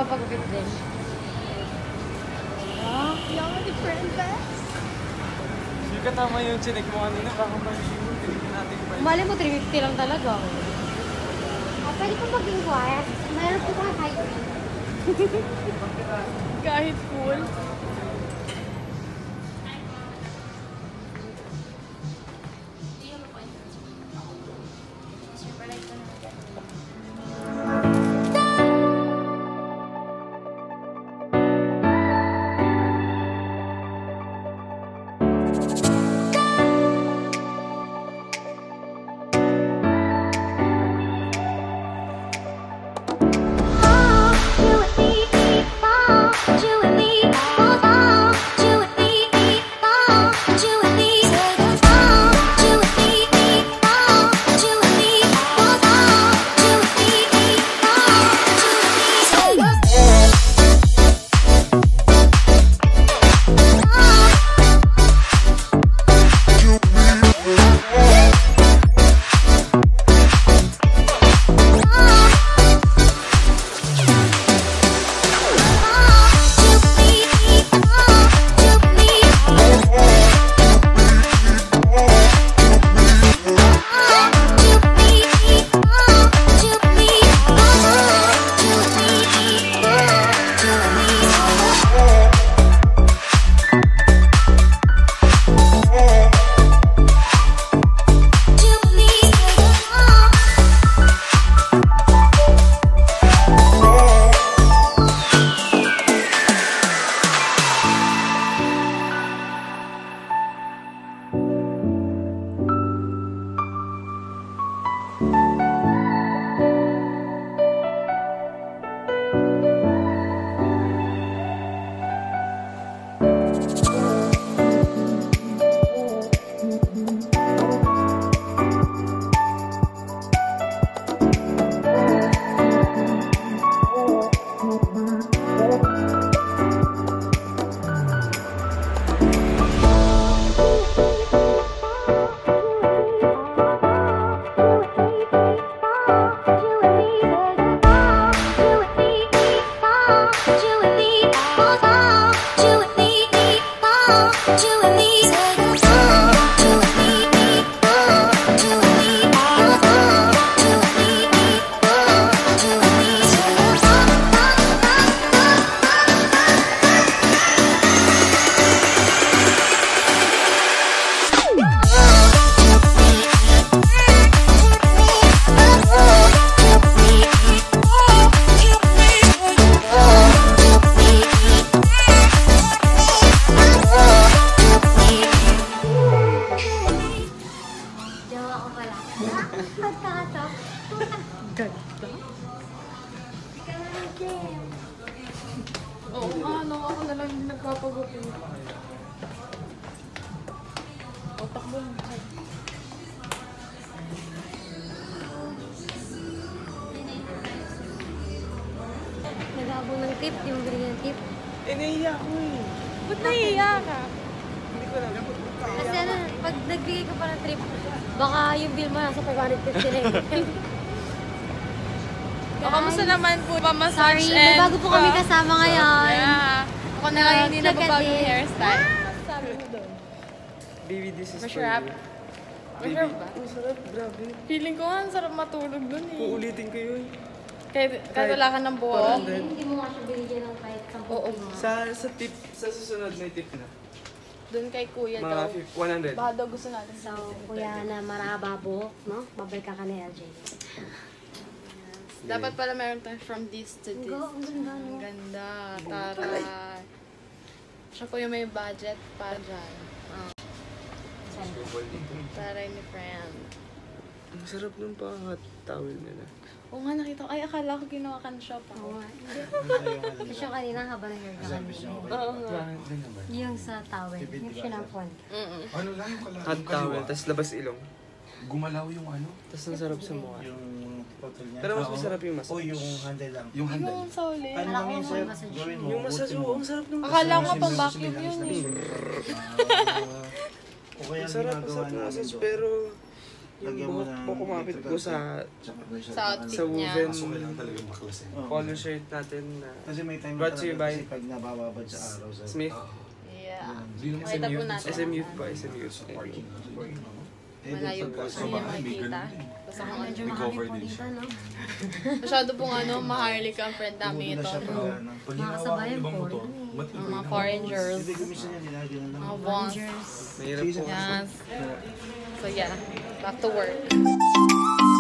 nagpapagupit din. Ah, yung different best. Hindi ka tama yung chinek mo kanina, baka mali-shoot. Tinignan natin yung price. Mali mo, 350 lang talaga. Pwede po mag-inquire. Meron po ka kahit Kahit full. Oo nga, no, ako na lang yung nagpapagupit. O, takbo lang. Nag-aabong ng tip, di mo binigyan ng tip. Nahiya ko eh. Ba't nahiya ka? Hindi ko alam. Kasi ano, pag nagbigay ka pa ng trip, baka yung bill mo nasa 550 na yun. O, kamusta naman po? Mamassage Sorry, may bago po kami kasama ngayon. Yeah. Ako na lang hindi Look at nababago yung this. hairstyle. Sabi mo doon. Baby, this is Masarap? for you. Masarap Baby, ba? ang sarap, grabe. Feeling ko nga, ang sarap matulog doon eh. Uulitin ko yun. Kahit wala ka ng buhok. Hindi mo nga siya binigyan ng kahit 10 Oo. Sa susunod na tip na. Doon kay kuya Mga daw. 100. Baka daw gusto natin. So, kuya na marahaba buhok, no? Babalik ka ni LJ. Dapat pala meron tayo from this to this. Ang ganda, no? Ang ganda. Taray. Siya po yung may budget para dyan. Oh. Taray ni friend. Ang sarap nung hot towel nila. Oo nga, nakita ko. Ay, akala ko ginawa ka na shop Oo ako. nga. Kasi siya kanina habang nag-hair ka kanina. Oo nga. Yung sa towel, yung sinapon. Ano lang yung kala? Hot towel, tas labas ilong. Gumalaw yung ano? Tas ang sarap sa mukha. Yung photo niya. Pero mas masarap yung massage. O yung handle lang. Yung handle. Yung sa uli. Ano lang yun, sir? massage. Gawin mo. Yung massage, oo, ang sarap nung Akala ko Kasi pang gusto vacuum nila yun is eh. O kaya Ang sarap, ginagawa masarap ng namin massage, doon. pero Lagyan mo ng kumapit ko sa Sa outfit sa niya. woven Kaso kailangan talaga maklas eh. polo shirt natin na Kasi may time Brought to you by kasi pag nabababad sa araw sa Smith. Yeah. Hindi naman Makita po natin. SM Youth po, SM Youth. sa parking. Malayo po sa inyo makikita. Basta kung ano. Medyo May marami cover po din dito, siya. no? Masyado pong maharlik ang friend namin Tumulo na ito. siya pag ano. Pag Mga hinawa ko kasabayan yung ibang po motor, rin eh. matibay Mga na. foreign girls. Hindi gumising yan nila, gano'n lang. Mga bonds. Rangers. Mahirap po. Yes. So yeah, back to work.